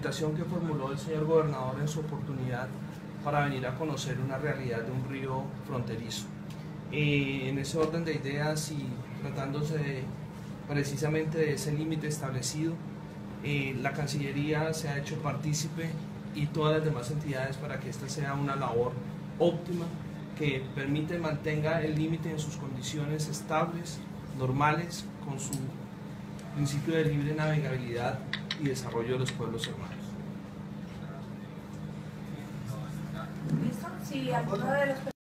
invitación que formuló el señor gobernador en su oportunidad para venir a conocer una realidad de un río fronterizo. En ese orden de ideas y tratándose precisamente de ese límite establecido, la Cancillería se ha hecho partícipe y todas las demás entidades para que esta sea una labor óptima que permite mantenga el límite en sus condiciones estables, normales, con su principio de libre navegabilidad y desarrollo de los pueblos hermanos. ¿Listo? Si alguno de los